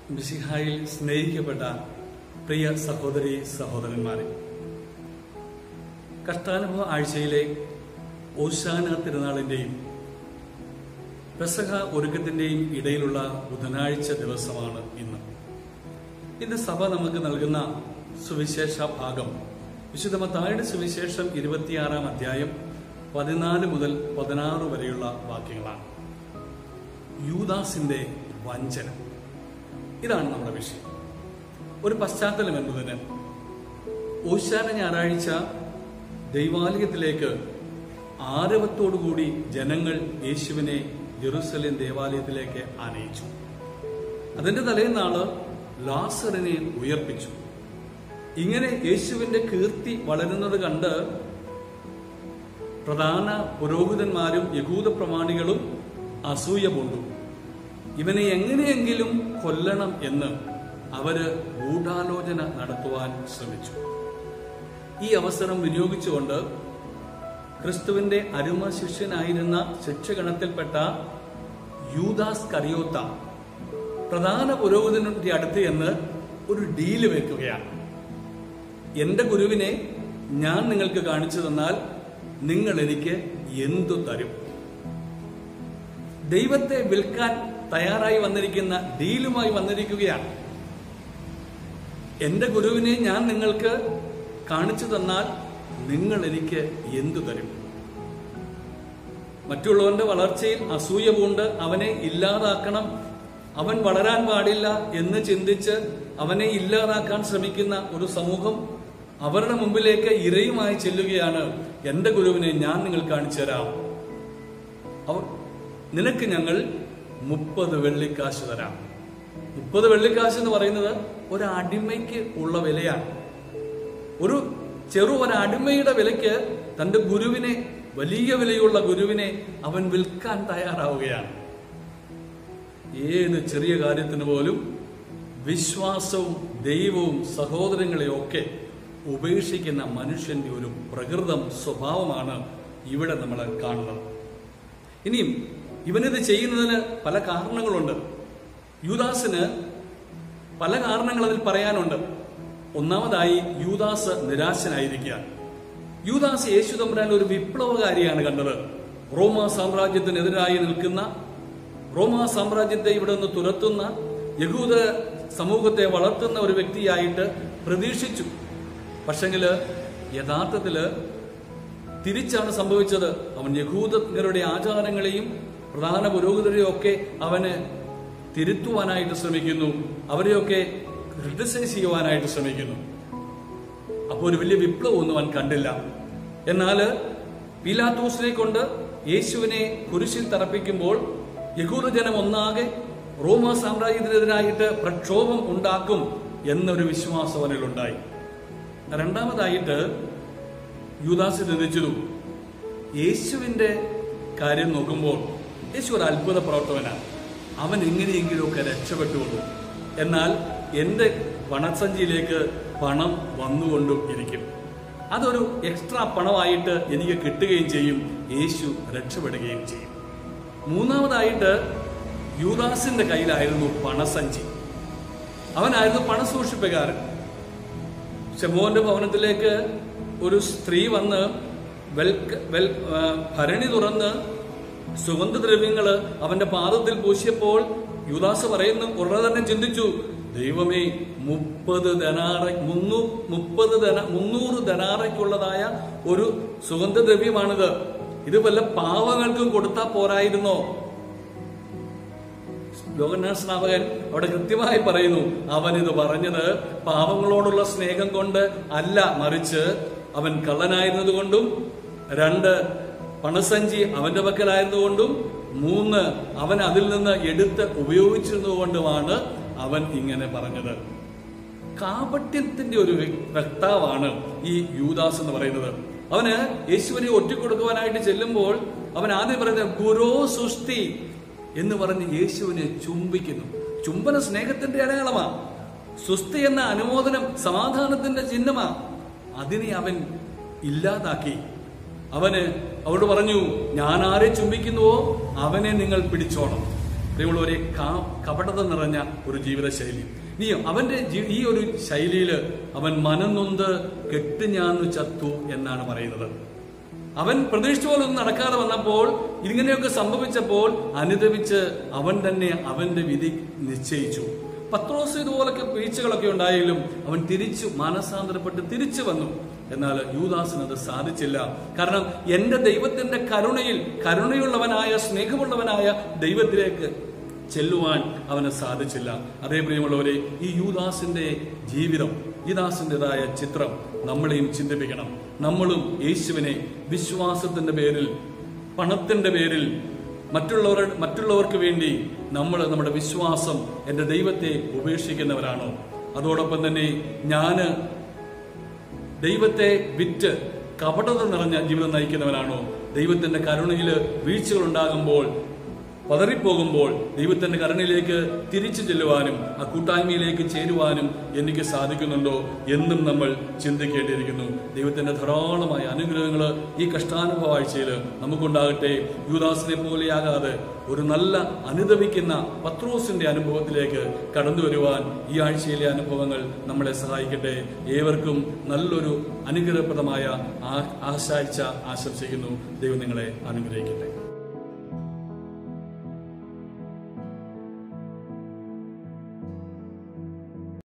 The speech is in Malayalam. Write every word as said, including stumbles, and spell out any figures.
മിശിഹായിൽ സ്നേഹിക്കപ്പെട്ട പ്രിയ സഹോദരി സഹോദരന്മാരെ, കഷ്ടാനുഭവ ആഴ്ചയിലെ ഓശാന തിരുനാളിന്റെയും പെസഹ ഒരുക്കത്തിന്റെയും ഇടയിലുള്ള ബുധനാഴ്ച ദിവസമാണ് ഇന്ന്. ഇന്ന് സഭ നമുക്ക് നൽകുന്ന സുവിശേഷ ഭാഗം വിശുദ്ധ മത്തായിയുടെ സുവിശേഷം ഇരുപത്തിയാറാം അധ്യായം പതിനാല് മുതൽ പതിനാറ് വരെയുള്ള വാക്യങ്ങളാണ്. യൂദാസിന്റെ വഞ്ചന, ഇതാണ് നമ്മുടെ വിഷയം. ഒരു പശ്ചാത്തലം എന്നതിന് ഓശാന ഞായറാഴ്ച ദൈവാലയത്തിലേക്ക് ആരവത്തോടുകൂടി ജനങ്ങൾ യേശുവിനെ ജെറുസലേം ദേവാലയത്തിലേക്ക് ആനയിച്ചു. അതിന്റെ തലേന്നാള് ലാസറിനെ ഉയർപ്പിച്ചു. ഇങ്ങനെ യേശുവിന്റെ കീർത്തി വളരുന്നത് കണ്ട് പ്രധാന പുരോഹിതന്മാരും യഹൂദ പ്രമാണികളും അസൂയ പൂണ്ടു. ഇവനെ എങ്ങനെയെങ്കിലും കൊല്ലണം എന്ന് അവര് ഗൂഢാലോചന നടത്തുവാൻ ശ്രമിച്ചു. ഈ അവസരം വിനിയോഗിച്ചുകൊണ്ട് ക്രിസ്തുവിന്റെ അരുമ ശിഷ്യനായിരുന്ന ശിക്ഷഗണത്തിൽപ്പെട്ട യൂദാസ് കറിയോത്ത പ്രധാന പുരോഹിതന്റെ അടുത്ത് എന്ന് ഒരു ഡീല് വെക്കുകയാണ്. എന്റെ ഗുരുവിനെ ഞാൻ നിങ്ങൾക്ക് കാണിച്ചു തന്നാൽ നിങ്ങൾ എനിക്ക് എന്തു തരും? ദൈവത്തെ വിൽക്കാൻ തയ്യാറായി വന്നിരിക്കുന്ന ഡീലുമായി വന്നിരിക്കുകയാണ്. എന്റെ ഗുരുവിനെ ഞാൻ നിങ്ങൾക്ക് കാണിച്ചു തന്നാൽ നിങ്ങൾ എനിക്ക് എന്തു തരും? മറ്റുള്ളവന്റെ വളർച്ചയിൽ അസൂയ പൂണ്ട് അവനെ ഇല്ലാതാക്കണം, അവൻ വളരാൻ പാടില്ല എന്ന് ചിന്തിച്ച് അവനെ ഇല്ലാതാക്കാൻ ശ്രമിക്കുന്ന ഒരു സമൂഹം അവരുടെ മുമ്പിലേക്ക് ഇരയുമായി ചെല്ലുകയാണ്. എന്റെ ഗുരുവിനെ ഞാൻ നിങ്ങൾ കാണിച്ചു തരാം, നിനക്ക് ഞങ്ങൾ മുപ്പത് വെള്ളിക്കാശ് തരാം. മുപ്പത് വെള്ളിക്കാശ് എന്ന് പറയുന്നത് ഒരു അടിമയ്ക്ക് ഉള്ള വിലയാണ്. ഒരു ചെറു ഒരു അടിമയുടെ വിലയ്ക്ക് തന്റെ ഗുരുവിനെ, വലിയ വിലയുള്ള ഗുരുവിനെ അവൻ വിൽക്കാൻ തയ്യാറാവുകയാണ്. ഏത് ചെറിയ കാര്യത്തിന് പോലും വിശ്വാസവും ദൈവവും സഹോദരങ്ങളെയും ഒക്കെ ഉപേക്ഷിക്കുന്ന മനുഷ്യന്റെ ഒരു പ്രകൃതം സ്വഭാവമാണ് ഇവിടെ നമ്മൾ കാണുന്നത്. ഇനിയും ഇവനിത് ചെയ്യുന്നതിന് പല കാരണങ്ങളുണ്ട്. യൂദാസിന് പല കാരണങ്ങൾ അതിൽ പറയാനുണ്ട്. ഒന്നാമതായി, യൂദാസ് നിരാശനായിരിക്കുക. യൂദാസ് യേശു തമ്പുരാൻ ഒരു വിപ്ലവകാരിയാണ് കണ്ടത്. റോമാ സാമ്രാജ്യത്തിനെതിരായി നിൽക്കുന്ന, റോമാ സാമ്രാജ്യത്തെ ഇവിടെ നിന്ന് തുരത്തുന്ന, യഹൂദ സമൂഹത്തെ വളർത്തുന്ന ഒരു വ്യക്തിയായിട്ട് പ്രതീക്ഷിച്ചു. പക്ഷെങ്കില് യഥാർത്ഥത്തില് തിരിച്ചാണ് സംഭവിച്ചത്. അവൻ യഹൂദരുടെ ആചാരങ്ങളെയും പ്രധാന പുരോഹിതരെയും ഒക്കെ അവന് തിരുത്തുവാനായിട്ട് ശ്രമിക്കുന്നു, അവരെയൊക്കെ ക്രിട്ടിസൈസ് ചെയ്യുവാനായിട്ട് ശ്രമിക്കുന്നു. അപ്പോൾ ഒരു വലിയ വിപ്ലവമൊന്നും അവൻ കണ്ടില്ല. എന്നാൽ പീലാത്തോസിനെ കൊണ്ട് യേശുവിനെ കുരിശിൽ തറപ്പിക്കുമ്പോൾ യഹൂദജനം ഒന്നാകെ റോമാ സാമ്രാജ്യത്തിനെതിരായിട്ട് പ്രക്ഷോഭം ഉണ്ടാക്കും എന്നൊരു വിശ്വാസം അവനിലുണ്ടായി. രണ്ടാമതായിട്ട് യൂദാസ് ചിന്തിച്ചു, യേശുവിന്റെ കാര്യം നോക്കുമ്പോൾ യേശു ഒരു അത്ഭുത പ്രവർത്തകനാണ്, അവൻ എങ്ങനെയെങ്കിലുമൊക്കെ രക്ഷപ്പെട്ടുകൊള്ളു. എന്നാൽ എന്റെ പണസഞ്ചിയിലേക്ക് പണം വന്നുകൊണ്ടും ഇരിക്കും, അതൊരു എക്സ്ട്രാ പണമായിട്ട് എനിക്ക് കിട്ടുകയും ചെയ്യും, യേശു രക്ഷപ്പെടുകയും ചെയ്യും. മൂന്നാമതായിട്ട് യൂദാസിന്റെ കയ്യിലായിരുന്നു പണസഞ്ചി. അവനായിരുന്നു പണസൂക്ഷിപ്പുകാരൻ. ശമോന്റെ ഭവനത്തിലേക്ക് ഒരു സ്ത്രീ വന്ന് വെൽ വെൽ ഭരണി തുറന്ന് സുഗന്ധദ്രവ്യങ്ങള് അവന്റെ പാദത്തിൽ പൂശിയപ്പോൾ യൂദാസ് പറയുന്നു, ഉടനെ തന്നെ ചിന്തിച്ചു, ദൈവമേ, മുപ്പത് ധനാറ മുന്നൂ മുപ്പത് ധന മുന്നൂറ് ധനാറയ്ക്കുള്ളതായ ഒരു സുഗന്ധദ്രവ്യമാണിത്. ഇത് വല്ല പാവങ്ങൾക്കും കൊടുത്താൽ പോരായിരുന്നോ? യോഹന്നാൻ സ്നാപകൻ അവിടെ കൃത്യമായി പറയുന്നു, അവൻ ഇത് പറഞ്ഞത് പാവങ്ങളോടുള്ള സ്നേഹം കൊണ്ട് അല്ല, മറിച്ച് അവൻ കള്ളനായിരുന്നത് കൊണ്ടും, രണ്ട് പണസഞ്ചി അവന്റെ പക്കലായിരുന്നുകൊണ്ടും, മൂന്ന് അവൻ അതിൽ നിന്ന് എടുത്ത് ഉപയോഗിച്ചിരുന്നതുകൊണ്ടുമാണ് അവൻ ഇങ്ങനെ പറഞ്ഞത്. കാപട്യത്തിന്റെ ഒരു വക്താവാണ് ഈ യൂദാസ് എന്ന് പറയുന്നത്. അവന് യേശുവിനെ ഒറ്റിക്കൊടുക്കുവാനായിട്ട് ചെല്ലുമ്പോൾ അവൻ ആദ്യം പറയുന്നത് ഗുരോ സുഷ്ടി എന്ന് പറഞ്ഞ് യേശുവിനെ ചുംബിക്കുന്നു. ചുംബന സ്നേഹത്തിന്റെ അടയാളമാ. സുസ്തി എന്ന അനുമോദനം സമാധാനത്തിന്റെ ചിഹ്നമാ. അതിനെ അവൻ ഇല്ലാതാക്കി. അവന് അവരോട് പറഞ്ഞു, ഞാൻ ആരെ ചുംബിക്കുന്നുവോ അവനെ നിങ്ങൾ പിടിച്ചോണം. ദൈവമുള്ളവരെ കപടത നിറഞ്ഞ ഒരു ജീവിതശൈലി. നീ അവന്റെ ഈ ഒരു ശൈലിയിൽ അവൻ മനംനൊന്ത് കെട്ടുഞാന്നു ചത്തു എന്നാണ് പറയുന്നത്. അവൻ പ്രതീക്ഷിച്ച പോലെ ഒന്നും നടക്കാതെ വന്നപ്പോൾ, ഇങ്ങനെയൊക്കെ സംഭവിച്ചപ്പോൾ അനുദപിച്ച് അവൻ തന്നെ അവന്റെ വിധി നിശ്ചയിച്ചു. പത്രോസ് ഇതുപോലൊക്കെ വീഴ്ചകളൊക്കെ ഉണ്ടായെങ്കിലും അവൻ തിരിച്ചു മാനസാന്തരപ്പെട്ട് തിരിച്ചു വന്നു. എന്നാൽ യൂദാസിന് അത് സാധിച്ചില്ല. കാരണം എന്റെ ദൈവത്തിന്റെ കരുണയിൽ, കരുണയുള്ളവനായ സ്നേഹമുള്ളവനായ ദൈവത്തിലേക്ക് ചെല്ലുവാൻ അവന് സാധിച്ചില്ല. അതേ പ്രിയമുള്ളവരെ, ഈ യൂദാസിന്റെ ജീവിതം, യൂദാസിൻ്റെതായ ചിത്രം നമ്മളെയും ചിന്തിപ്പിക്കണം. നമ്മളും യേശുവിനെ വിശ്വാസത്തിന്റെ പേരിൽ, പണത്തിന്റെ പേരിൽ, മറ്റുള്ളവർ മറ്റുള്ളവർക്ക് വേണ്ടി നമ്മൾ നമ്മുടെ വിശ്വാസം, എന്റെ ദൈവത്തെ ഉപേക്ഷിക്കുന്നവരാണോ? അതോടൊപ്പം തന്നെ ഞാന് ദൈവത്തെ വിറ്റ് കപടത നിറഞ്ഞ ജീവിതം നയിക്കുന്നവനാണോ? ദൈവത്തിന്റെ കരുണയിൽ വീഴ്ചകൾ ഉണ്ടാകുമ്പോൾ, പതറിപ്പോകുമ്പോൾ ദൈവത്തിന്റെ കരുണയിലേക്ക് തിരിച്ചു ചെല്ലുവാനും ആ കൂട്ടായ്മയിലേക്ക് ചേരുവാനും എനിക്ക് സാധിക്കുന്നുണ്ടോ എന്നും നമ്മൾ ചിന്തിക്കേണ്ടിയിരിക്കുന്നു. ദൈവത്തിന്റെ ധാരാളമായ അനുഗ്രഹങ്ങൾ ഈ കഷ്ടാനുഭവ ആഴ്ചയിൽ നമുക്കുണ്ടാകട്ടെ. യൂദാസിനെ പോലെയാകാതെ ഒരു നല്ല അനുദപിക്കുന്ന പത്രോസിന്റെ അനുഭവത്തിലേക്ക് കടന്നു വരുവാൻ ഈ ആഴ്ചയിലെ അനുഭവങ്ങൾ നമ്മളെ സഹായിക്കട്ടെ. ഏവർക്കും നല്ലൊരു അനുഗ്രഹപ്രദമായ ആശാഴ്ച ആശംസിക്കുന്നു. ദൈവം നിങ്ങളെ അനുഗ്രഹിക്കട്ടെ.